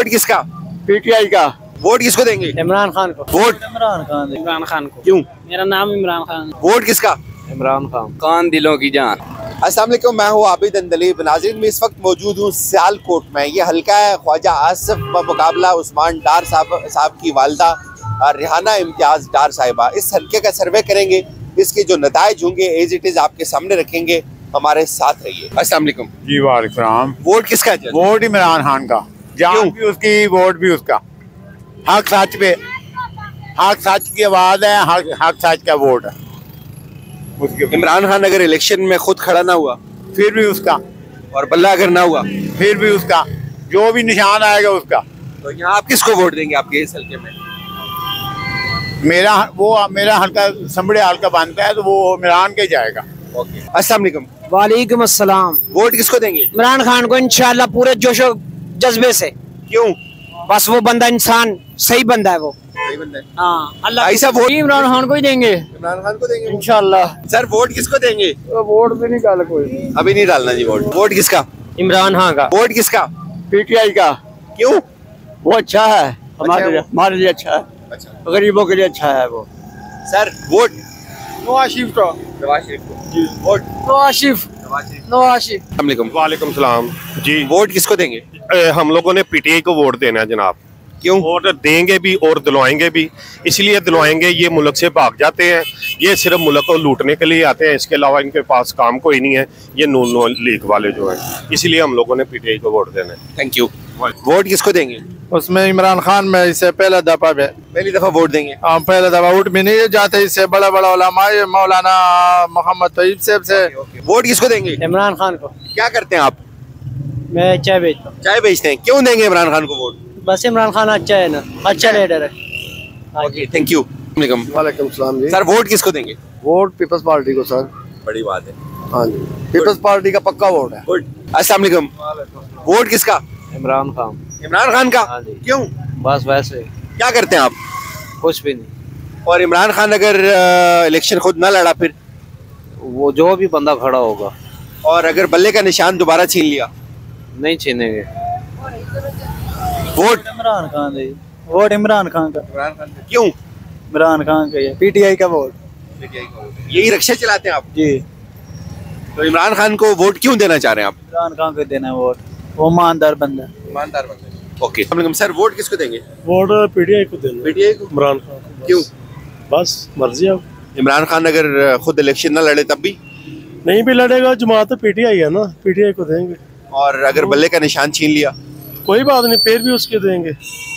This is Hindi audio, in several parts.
वोट किसका? पीटीआई का। वोट किसको देंगे? इमरान खान को। वोट इमरान खान। इमरान खान को। क्यों? मेरा नाम इमरान खान। वोट किसका? इमरान खान। खान दिलों की जान। अस्सलाम वालेकुम, मैं हूँ आबिद अंदलीब। नाज़रीन, मैं इस वक्त मौजूद हूँ सियालकोट में। ये हल्का है ख्वाजा आसिफ का मुकाबला उस्मान डार साहब की वालदा रिहाना इम्तियाज़ डार साहिबा। इस हल्के का सर्वे करेंगे, इसके जो नताइज होंगे एज इट इज़ आपके सामने रखेंगे। हमारे साथ रहिए। अस्सलाम वालेकुम। जी वालेकुम। वोट किसका है? वोट इमरान खान का। जान भी उसकी, वोट भी उसका। हक सच पे, हक सच की आवाज है, हक सच का वोट है उसके। इमरान खान अगर इलेक्शन में खुद खड़ा ना हुआ फिर भी उसका, और बल्ला अगर ना हुआ फिर भी उसका, जो भी निशान आएगा उसका। तो यहाँ आप किसको वोट देंगे आपके इस हल्के में? मेरा हल्का संभड़े हल्का बनता है तो वो इमरान के जाएगा। ओके। अस्सलाम वालेकुम। वालेकुम अस्सलाम। वोट किसको देंगे? इमरान खान को इंशाल्लाह, पूरे जोशो जज्बे से। क्यों? बस वो बंदा इंसान सही बंदा है, वो सही बंदा है। हाँ, अल्लाह। ऐसा वोट इमरान खान को ही देंगे। इमरान खान को देंगे इंशाल्लाह। सर वोट किसको देंगे? वोट भी नहीं डाला कोई, अभी नहीं डालना जी वोट। वोट किसका? इमरान खान का। वोट किसका? पीटीआई का। क्यों? वो अच्छा है, अच्छा है वो। हमारे लिए अच्छा है, अच्छा। गरीबों के लिए अच्छा है वो। सर वोट नवाज शरीफ का। नवाज शरीफ को जी। वोट नवाज शरीफ। नवाज शरीफ। अस्सलाम वालेकुम। वालेकुम सलाम जी। वोट किसको देंगे? हम लोगों ने पीटीआई को वोट देना है जनाब। क्यों? वोट देंगे भी और दिलवाएंगे भी। इसलिए दिलवाएंगे, ये मुल्क से भाग जाते हैं, ये सिर्फ मुल्क को लूटने के लिए आते हैं, इसके अलावा इनके पास काम कोई नहीं है, ये नून लीग वाले जो हैं। इसलिए हम लोगों ने पीटीआई को वोट देना है। Thank you. वोट किसको देंगे? उसमें इमरान खान में इससे पहला दफा में पहली दफा वोट देंगे। हम पहला दफा वोट भी नहीं जाते, इससे बड़ा बड़ा उलमा मौलाना मोहम्मद तैयब साहब से। वोट किसको देंगे? इमरान खान को। क्या करते हैं आप? मैं चाय बेचता हूँ। चाय बेचते हैं। क्यों देंगे इमरान खान को वोट? बस इमरान खान अच्छा है ना, अच्छा लीडर है। Okay, thank you. वालेकुम सलाम जी। सर वोट किसको देंगे? वोट पीपल्स पार्टी को सर। बड़ी बात है। हाँ जी, पीपल्स पार्टी का पक्का वोट है। गुड। अस्सलाम वालेकुम। वोट किसका? इमरान खान। इमरान खान का। हाँ जी। क्यों? बस वैसे। क्या करते हैं आप? कुछ भी नहीं। और इमरान खान अगर इलेक्शन खुद ना लड़ा फिर? वो जो भी बंदा खड़ा होगा। और अगर बल्ले का निशान दोबारा छीन लिया? नहीं छीनेंगे। वोट इमरान खान दे। वोट इमरान खान का। इमरान खान का। क्यों? इमरान खान का है। पीटीआई का वोट। यही रक्षा चलाते हैं आप? जी। तो इमरान खान को वोट क्यों देना चाह रहे हैं आप? इमरान खान को देना है वोट, वो ईमानदार बंदा। ईमानदार बंदा। ओके। सर वोट किसको देंगे? वोट पीटीआई को देना। पीटीआई को? इमरान खान को। क्यों? बस मर्जी है। इमरान खान अगर खुद इलेक्शन ना लड़े तब भी? नहीं भी लड़ेगा, जमात तो पीटीआई है ना, पीटीआई को देंगे। और अगर बल्ले का निशान छीन लिया? कोई बात नहीं, फिर भी उसके देंगे।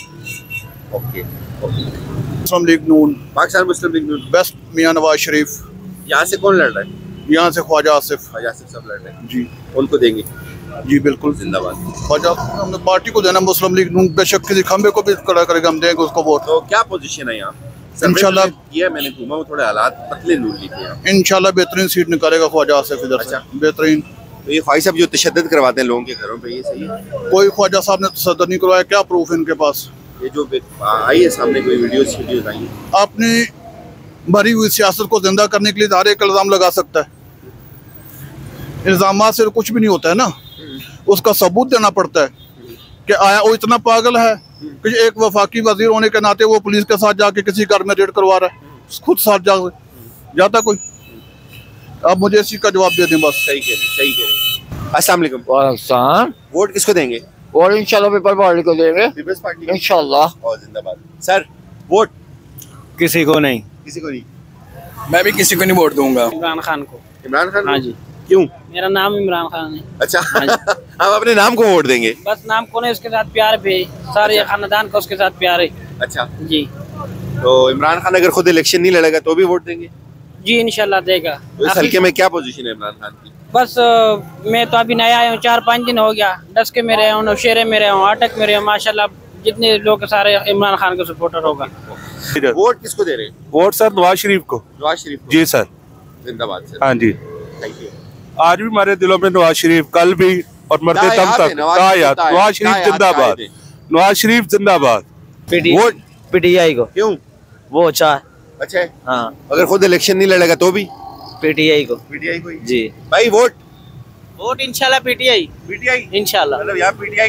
ओके। मुस्लिम लीग नून, पाकिस्तान मुस्लिम लीग नून। बेस्ट मियां नवाज शरीफ। यहाँ से कौन लड़ रहा है? यहाँ से ख्वाजा आसिफ। ख्वाजा आसिफ सब लड़ रहे हैं जी। उनको देंगे? जी बिल्कुल, जिंदाबाद। ख्वाजा हमने पार्टी को देना, मुस्लिम लीग नून बेशक किसी खंबे को भी खड़ा करेगा, हम देंगे उसको वोट। तो क्या पोजीशन है यहाँ? इंशाल्लाह किया मैंने घूमा, वो थोड़े हालात पतले नून लीग के यहाँ। इंशाल्लाह बेहतरीन सीट निकालेगा ख्वाजा आसिफ इधर से। बेहतरीन। तो ये ख्वाजा साहब जो तशद्दुद करवाते हैं लोगों के घरों पे, ये सही है? कोई ख्वाजा साहब ने तशद्दुद नहीं करवाया, क्या प्रूफ इनके पास? ये जो आई है सामने कोई वीडियोस आई है। अपनी भरी हुई सियासत को जिंदा करने के लिए हर एक इल्जाम लगा सकता है। इल्जाम से कुछ भी नहीं होता है ना, उसका सबूत देना पड़ता है कि आया वो इतना पागल है कि एक वफाकी वजीर होने के नाते वो पुलिस के साथ जाके किसी घर में रेड करवा रहा है, खुद साथ जाता कोई। अब मुझे इसी का जवाब दे दें बस। सही कह रहे, सही कह रहे। अस्सलाम वालेकुम। वालेकुम। वोट किसको देंगे? और इंशाल्लाह पीपल्स पार्टी को देंगे। पीपल्स पार्टी इंशाल्लाह। और जिंदाबाद। सर वोट किसी को नहीं। किसी को नहीं? मैं भी किसी को नहीं वोट दूंगा। इमरान खान को। इमरान खान? हाँ जी। क्यों? मेरा नाम इमरान खान है। अच्छा। आप अपने नाम को वोट देंगे? बस नाम को नहीं, उसके साथ प्यार भी, सारे खानदान का उसके साथ प्यार है। अच्छा जी। तो इमरान खान अगर खुद इलेक्शन नहीं लड़ेगा तो भी वोट देंगे? जी इंशाल्लाह देगा। तो इस हल्के में क्या पोजीशन है इमरान खान की? बस मैं तो अभी नया आया हूँ, 4-5 दिन हो गया। डस के में रहा हूँ, नौशेरे में रहा हूँ, अटक में रहा हूँ। माशाल्लाह जितने लोग सारे इमरान खान के सपोर्टर होगा। वोट किसको दे रहे हैं? वोट सर नवाज शरीफ को। नवाज शरीफ को? जी सर। जिंदाबाद सर। हाँ जी। Thank you. आज भी हमारे दिलों में नवाज शरीफ, कल भी और मरते दम तक। नवाज शरीफ जिंदाबाद। नवाज शरीफ जिंदाबाद। वोट पीटीआई को। क्यों? वो अच्छा है। अच्छा है। हाँ। अगर खुद इलेक्शन नहीं लड़ेगा तो भी? पीटीआई को। पीटीआई को ही? जी भाई वोट? वोट इंशाल्लाह पीटीआई। पीटीआई इंशाल्लाह। मतलब यहाँ पीटीआई है?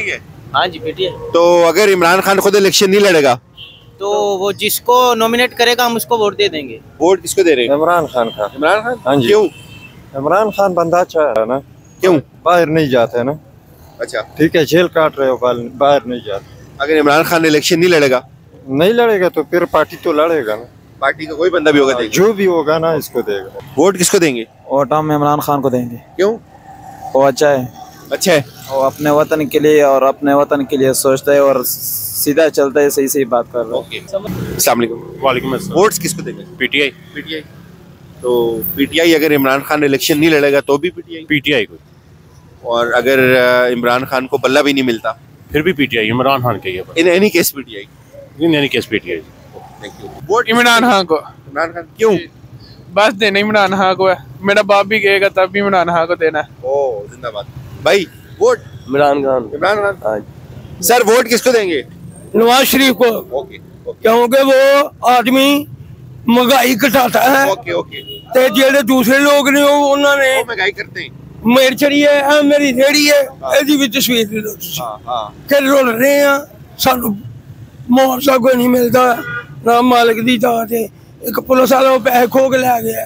हाँ जी पीटीआई। तो अगर इमरान खान खुद इलेक्शन नहीं लड़ेगा तो वो जिसको नॉमिनेट करेगा हम उसको वोट दे देंगे। वोट किसको दे रहे हैं? इमरान खान का। इमरान खान? हाँ जी। क्यों? इमरान खान बंदा अच्छा है ना। क्यों? बाहर नहीं जाते ना। अच्छा, ठीक है, जेल काट रहे हो, बाहर नहीं जाते। अगर इमरान खान इलेक्शन नहीं लड़ेगा? नहीं लड़ेगा तो फिर पार्टी तो लड़ेगा ना। पार्टी का कोई बंदा भी होगा देंगे। जो भी होगा ना इसको देगा। वोट किसको देंगे? वोट हम इमरान खान को देंगे। क्यों? वो अच्छा है, अच्छा है। वो अपने वतन के लिए और अपने वतन के लिए सोचता है और सीधा चलता है, सही सही बात कर रहा है। ओके, अस्सलाम वालेकुम। वालेकुम अस्सलाम। वोट्स किसको देंगे? पीटीआई। पीटीआई। तो पीटीआई अगर इमरान खान इलेक्शन नहीं लड़ेगा तो भी पीटीआई, पीटीआई को। और अगर इमरान खान को बल्ला भी नहीं मिलता फिर भी पीटीआई, इमरान खान के in any case PTI. In any case PTI. Thank you. Vote Imran Khan को। इमरान खान क्यों? बस देना इमरान खान को है, मेरा बाप भी कहेगा तब भी इमरान खान को देना है। ओ जिंदाबाद भाई। Vote Imran Khan. Imran Khan. Sir vote किसको देंगे? नवाज शरीफ को, ओके क्योंकि वो आदमी महंगाई घटाता है ओके ओके। ते जेडे दूसरे लोग ने उन्होंने महंगाई करते हैं। मेरी चढ़ी है, मेरी रेहड़ी है, ਇਹਦੀ ਵੀ ਤਸਵੀਰ ਦੇ ਦਿਓ ਤੁਸੀਂ। ਕਿ ਰੋਲ ਰਹੇ ਆ, ਸਾਨੂੰ ਮੁਆਵਜ਼ਾ ਕੋਈ ਨਹੀਂ ਮਿਲਦਾ ਨਾ ਮਾਲਕ ਦੀ ਦਾਤ ਤੇ ਇੱਕ ਪੁਲਿਸ ਵਾਲਾ ਉਹ ਪੈਸੇ ਖੋ ਕੇ ਲੈ ਗਿਆ।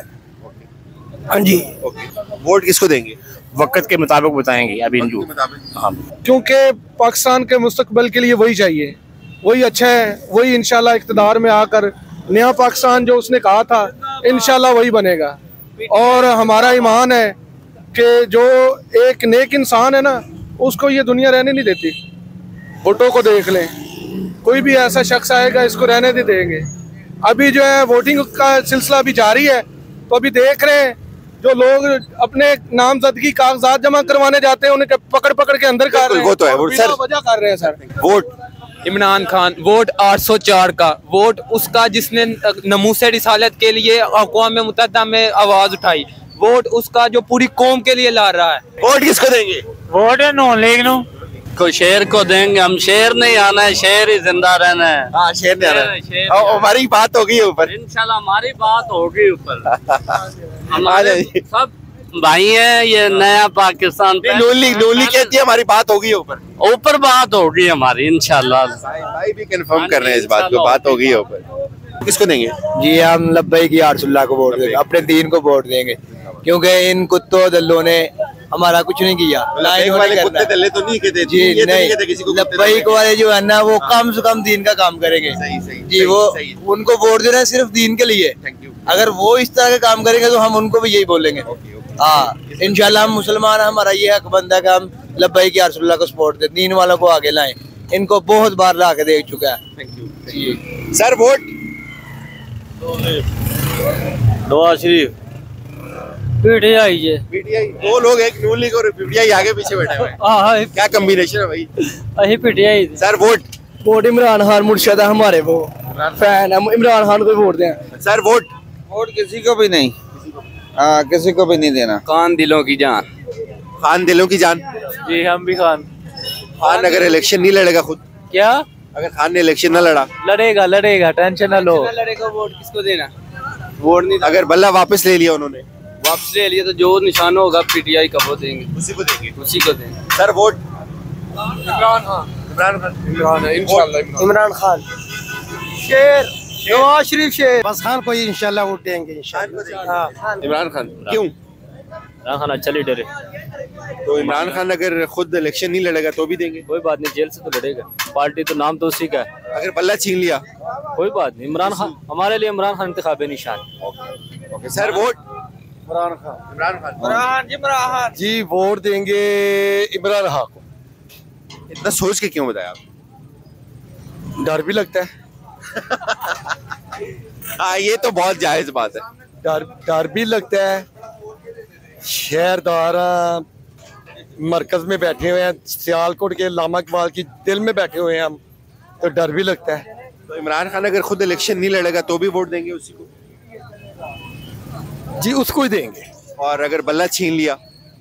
हाँ जी। वोट किसको देंगे? वक्त के मुताबिक बताएंगे अभी हिंदू। हाँ, क्योंकि पाकिस्तान के मुस्तकबिल के लिए वही चाहिए, वही अच्छा है, वही इंशाल्लाह इक़्तिदार में आकर नया पाकिस्तान जो उसने कहा था इंशाल्लाह वही बनेगा। और हमारा ईमान है कि जो एक नेक इंसान है ना उसको ये दुनिया रहने नहीं देती। वोटों को देख लें, कोई भी ऐसा शख्स आएगा इसको रहने नहीं देंगे। अभी जो है वोटिंग का सिलसिला अभी जारी है, तो अभी देख रहे हैं जो लोग अपने नामजदगी कागजात जमा करवाने जाते हैं उन्हें पकड़ पकड़ के अंदर कर रहे हैं। वो तो है वो सर, वजह कर रहे हैं sir. Vote Imran Khan. Vote 804 का वोट उसका जिसने नमूसे रिसालत के लिए अक़वाम मुत्तहिदा में आवाज उठाई। वोट उसका जो पूरी कौम के लिए ला रहा है। वोट किसको देंगे? वोट नॉन लीग नो को शेर को देंगे हम। शेर नहीं आना है, शेर ही जिंदा रहना है। हाँ शेर ने आना है। हमारी बात होगी ऊपर, इंशाल्लाह हमारी बात होगी ऊपर। हमारे जी। सब भाई हैं, ये नया पाकिस्तान नूली कहती है हमारी बात होगी ऊपर। ऊपर बात होगी हमारी इंशाल्लाह। भाई भी कंफर्म कर रहे हैं इस बात को, बात होगी ऊपर। किसको देंगे? जी हम लब्बई की आरसुल्लाह को वोट देंगे, अपने दीन को वोट देंगे, क्योंकि इन कुत्तों दल्लों ने हमारा कुछ नहीं किया। ना इन्होंने करना है। दल्ले तो नहीं कहते जी ये तो नहीं, कहते किसी को लब्बई वाले जो है ना वो कम से कम दीन का काम करेंगे। सही सही जी सही, वो सही। उनको वोट देना है सिर्फ दीन के लिए। Thank you. अगर वो इस तरह का काम करेंगे तो हम उनको भी यही बोलेंगे। हाँ इंशाल्लाह हम मुसलमान हैं, हमारा ये हक बनता है कि हम लब्बई की आरसुल्लाह को सपोर्ट दें, दीन वालों को आगे लाएं। इनको बहुत बार ला के देख चुका है। Thank you sir. Vote Nawaz Sharif. PTI है। पीटीआई। दो लोग एक नून लीग और पीटीआई आगे पीछे बैठे हुए हैं। हाँ क्या कॉम्बिनेशन है भाई? अही PTI. Sir vote Imran Khan मुर्शद है हमारे, वो फैन है, इमरान खान को वोट दें। सर वोट किसी को भी नहीं, हाँ किसी को भी नहीं देना। खान दिलों की जान। खान दिलों की जान। जी हम भी खान। खान अगर इलेक्शन नहीं लड़ेगा खुद, क्या अगर खान ने इलेक्शन न लड़ा, लड़ेगा टेंशन ना लो। लड़ेगा वोट किसको देना? वोट नहीं, अगर बल्ला वापस ले लिया उन्होंने, वापस ले लिया तो जो निशान होगा पीटीआई का वो देंगे, उसी को देंगे। उसी को देंगे। Sir vote Imran Khan. इमरान खान। इमरान है इंशाल्लाह। इमरान खान शेर, नवाज शरीफ शेर। बस खान को ही इंशाल्लाह वोट देंगे इंशाल्लाह। इमरान खान क्यों? इमरान खान अच्छा लीडर है। तो इमरान खान अगर खुद इलेक्शन नहीं लड़ेगा तो भी देंगे? कोई बात नहीं, जेल से तो लड़ेगा, पार्टी तो नाम तो उसी का है। अगर बल्ला छीन लिया? कोई बात नहीं, इमरान खान हमारे लिए इमरान खान इंतखाब निशान। Okay sir vote Imran Khan. Imran Khan. Imran ji vote देंगे इमरान खान को। इतना सोच के क्यों बताया आप? डर भी लगता है। हाँ ये तो बहुत जायज बात है। डर भी लगता है। शहरदार मरकज में बैठे हुए हैं, सियालकोट के लामा इकबाल की दिल में बैठे हुए हैं हम, तो डर भी लगता है। तो इमरान खान अगर खुद इलेक्शन नहीं लड़ेगा तो भी वोट देंगे उसी को? जी उसको ही देंगे। और अगर बल्ला छीन लिया?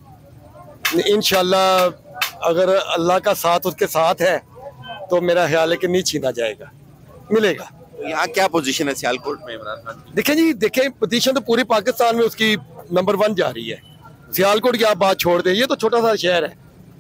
इंशाल्लाह अगर अल्लाह का साथ उसके साथ है तो मेरा ख्याल है कि नहीं छीना जाएगा, मिलेगा। तो यहाँ क्या पोजीशन है सियालकोट में इमरान खान की? देखें जी, देखें पोजीशन तो पूरे पाकिस्तान में उसकी नंबर 1 जा रही है। सियालकोट की आप बात छोड़ दें, ये तो छोटा सा शहर है,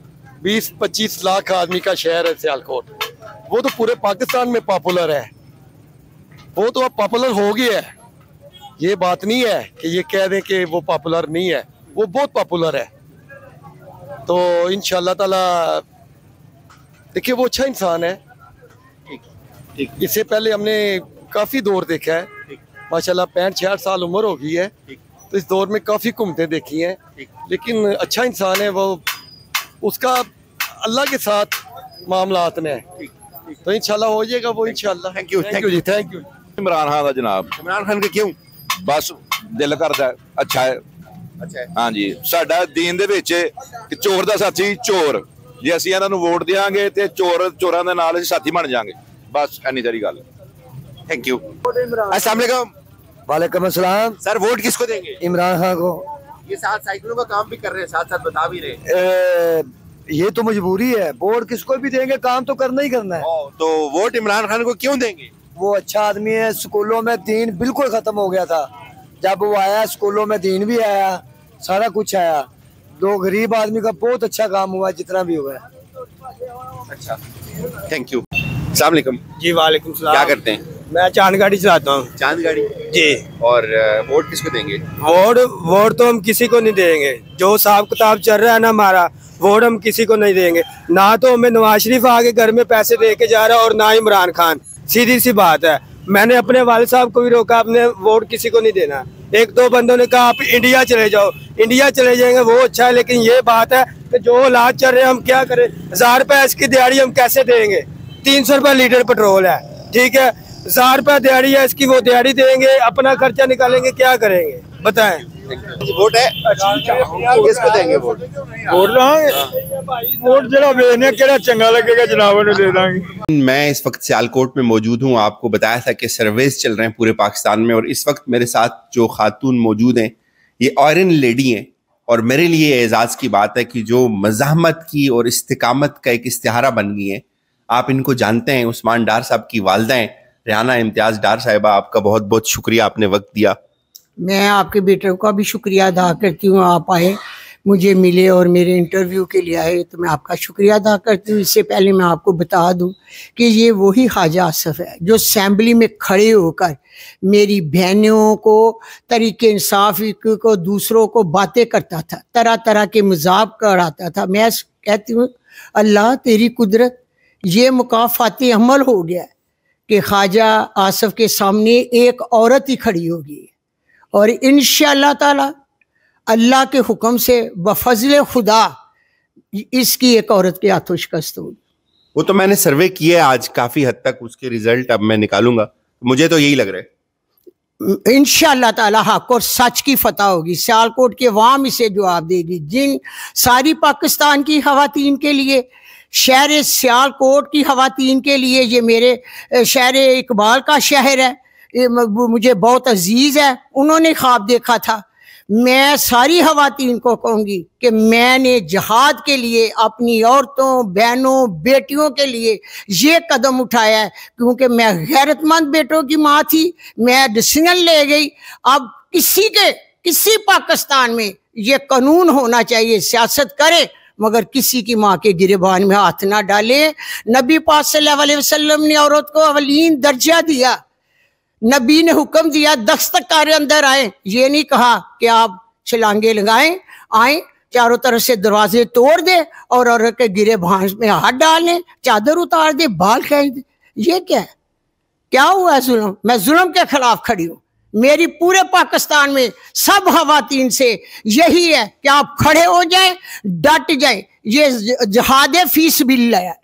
20-25 लाख आदमी का शहर है सियालकोट। वो तो पूरे पाकिस्तान में पॉपुलर है, वो तो अब पॉपुलर हो गया है। ये बात नहीं है कि ये कह दें कि वो पॉपुलर नहीं है, वो बहुत पॉपुलर है। तो इंशाल्लाह ताला देखिए वो अच्छा इंसान है। इससे पहले हमने काफ़ी दौर देखा है, माशाल्लाह 65-66 साल उम्र हो गई है, तो इस दौर में काफ़ी घूमते देखी हैं, लेकिन अच्छा इंसान है वो। उसका अल्लाह के साथ मामलात में है, तो इंशाल्लाह हो जाएगा वो इंशाल्लाह। थैंक यू जी, थैंक यू। इमरान खान का जनाब। इमरान खान का क्यों? बस दिल करदा है, अच्छा है। अच्छा है। हाँ जी, साडा दीन दे विच कि चोर दा साथी चोर, जे ਅਸੀਂ ਇਹਨਾਂ ਨੂੰ ਵੋਟ ਦੇਾਂਗੇ ਤੇ ਚੋਰਾਂ ਦੇ ਨਾਲ ਅਸੀਂ ਸਾਥੀ ਬਣ ਜਾਾਂਗੇ, बस इन्नी सारी गल। Thank you. अस्सलाम वालेकुम। वालेकुम अस्सलाम। सर वोट किसको देंगे? इमरान खान को। ये साथ साइकिलों का काम भी कर रहे हैं, साथ साथ बता भी रहे हैं। ये तो मजबूरी है, वोट किसको भी देंगे काम तो करना ही करना है। तो वोट इमरान खान को क्यों देंगे? वो अच्छा आदमी है, स्कूलों में दीन बिल्कुल खत्म हो गया था, जब वो आया स्कूलों में दीन भी आया, सारा कुछ आया। दो गरीब आदमी का बहुत अच्छा काम हुआ जितना भी हुआ है। अच्छा, थैंक यू। अस्सलाम वालेकुम। जी वालेकुम सलाम। क्या करते हैं? मैं चांद गाड़ी चलाता हूँ। चांद गाड़ी जी। और वोट किसको देंगे? वोट तो हम किसी को नहीं देंगे, जो हिसाब किताब चल रहा है ना हमारा, वोट हम किसी को नहीं देंगे। ना तो हमें नवाज शरीफ आगे घर में पैसे दे के जा रहा है और ना इमरान खान, सीधी सी बात है। मैंने अपने वालिद साहब को भी रोका, अपने वोट किसी को नहीं देना। एक दो बंदों ने कहा आप इंडिया चले जाओ, इंडिया चले जाएंगे वो अच्छा है, लेकिन ये बात है कि जो हालात चल रहे हैं हम क्या करें। 1000 रुपए इसकी दिहाड़ी हम कैसे देंगे? 300 रुपए लीटर पेट्रोल है, ठीक है, 1000 रुपए दिहाड़ी है इसकी, वो दिहाड़ी देंगे, अपना खर्चा निकालेंगे, क्या करेंगे बताएं? वोट है, किसको देंगे वोट? वोट जरा बेचने केड़ा चंगा लगेगा जनाब ने दे देंगे। मैं इस वक्त सियालकोट में मौजूद हूँ। आपको बताया था कि सर्वेस चल रहे हैं पूरे पाकिस्तान में, और इस वक्त मेरे साथ जो खातून मौजूद हैं ये आयरन लेडी हैं, और मेरे लिए एजाज़ की बात है कि जो मज़ाहमत की और इस्तिकामत का एक इस्तिहारा बन गई हैं। आप इनको जानते हैं, उस्मान डार साहब की वालदा हैं रेहाना इम्तियाज़ डार साहिबा। आपका बहुत बहुत शुक्रिया, आपने वक्त दिया। मैं आपके बेटे का भी शुक्रिया अदा करती हूँ, आप आए मुझे मिले और मेरे इंटरव्यू के लिए आए, तो मैं आपका शुक्रिया अदा करती हूँ। इससे पहले मैं आपको बता दूँ कि ये वही ख्वाजा आसिफ है जो असेंबली में खड़े होकर मेरी बहनों को तरीके इंसाफ़ी को, दूसरों को बातें करता था, तरह तरह के मजाक कराता था। मैं कहती हूँ अल्लाह तेरी कुदरत, ये मुकाफ़ाती अमल हो गया कि ख्वाजा आसिफ के सामने एक औरत ही खड़ी होगी, और इंशाअल्लाह ताला अल्लाह के हुक्म से बफज़ले खुदा इसकी एक औरत के हाथों शिकस्त होगी। वो तो मैंने सर्वे किया है आज, काफ़ी हद तक उसके रिजल्ट अब मैं निकालूंगा, मुझे तो यही लग रहा है। इंशाअल्लाह ताला हक और सच की फतह होगी। सियालकोट के अवाम इसे जवाब देगी। जिन सारी पाकिस्तान की खवातीन के लिए, शहर सियालकोट की खवातीन के लिए, ये मेरे शहर इकबाल का शहर है, ये मुझे बहुत अजीज़ है। उन्होंने ख्वाब देखा था। मैं सारी खवातीन को कहूँगी कि मैंने जहाद के लिए अपनी औरतों, बहनों, बेटियों के लिए ये कदम उठाया है, क्योंकि मैं गैरतमंद बेटों की माँ थी। मैं डिसीजन ले गई, अब किसी पाकिस्तान में ये कानून होना चाहिए, सियासत करे मगर किसी की माँ के गिरेबान में हाथ ना डाले। नबी पाक सल्लल्लाहु अलैहि वसल्लम ने औरत को अवलीन दर्जा दिया। नबी ने हुक्म दिया दस्तकार अंदर आए, ये नहीं कहा कि आप छलांगे लगाएं, आए चारों तरफ से दरवाजे तोड़ दे और औरत के गिरे भांस में हाथ डालें, चादर उतार दे, बाल खींच दे। ये क्या हुआ है जुल्म? मैं जुल्म के खिलाफ खड़ी हूँ। मेरी पूरे पाकिस्तान में सब खवातीन से यही है कि आप खड़े हो जाएं, डट जाएं। ये जहाद फी सबिलिल्लाह है।